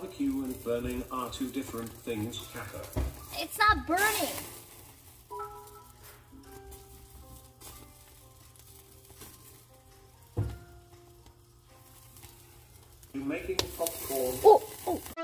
Barbecue and burning are two different things, Kappa. It's not burning. You making popcorn? Oh, oh.